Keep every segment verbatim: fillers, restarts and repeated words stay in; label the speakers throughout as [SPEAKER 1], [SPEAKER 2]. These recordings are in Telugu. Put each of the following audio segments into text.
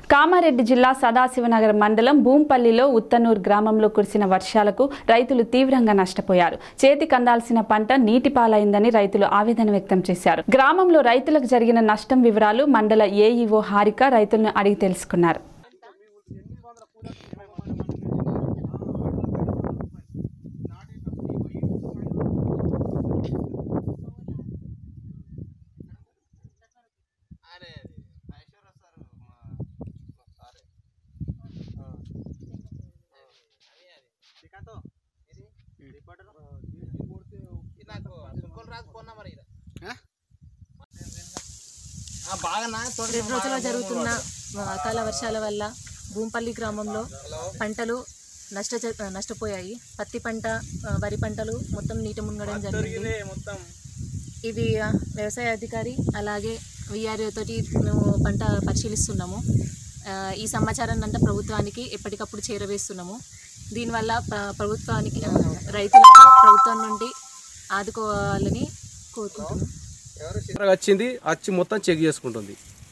[SPEAKER 1] కామారెడ్డి జిల్లా సదాశివనగర్ మండలం భూంపల్లిలో ఉత్తనూర్ గ్రామంలో కురిసిన వర్షాలకు రైతులు తీవ్రంగా నష్టపోయారు. చేతికి అందాల్సిన పంట నీటిపాలైందని రైతులు ఆవేదన వ్యక్తం చేశారు. గ్రామంలో రైతులకు జరిగిన నష్టం వివరాలు మండల ఏఈఓ హారిక రైతులను అడిగి తెలుసుకున్నారు.
[SPEAKER 2] రెండు రోజులుగా జరుగుతున్న అకాల వర్షాల వల్ల భూంపల్లి గ్రామంలో పంటలు నష్ట నష్టపోయాయి. పత్తి పంట, వరి పంటలు మొత్తం నీట మునగడం జరిగింది. ఇది వ్యవసాయ అధికారి అలాగే విఆర్ఓ తోటి మేము పంట పరిశీలిస్తున్నాము. ఈ సమాచారాన్ని అంతా ప్రభుత్వానికి ఎప్పటికప్పుడు చేరవేస్తున్నాము. దీనివల్ల ప్రభుత్వానికి రైతులకు ప్రభుత్వం నుండి ఆదుకోవాలని కోరుకుంటున్నాము.
[SPEAKER 3] వచ్చింది వచ్చి మొత్తం చెక్ చేసుకుంటుంది.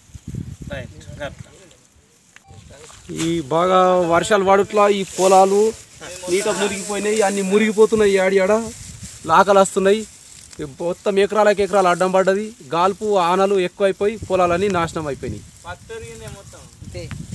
[SPEAKER 3] ఈ బాగా వర్షాలు పడుట్లా ఈ పొలాలు నీట మురిగిపోయినాయి, అన్ని మురిగిపోతున్నాయి. ఏడి ఏడ లాకలు వస్తున్నాయి. మొత్తం ఎకరాలకు ఎకరాలు అడ్డం పడ్డది. గాల్పు ఆనలు ఎక్కువైపోయి పొలాలన్నీ నాశనం అయిపోయినాయి.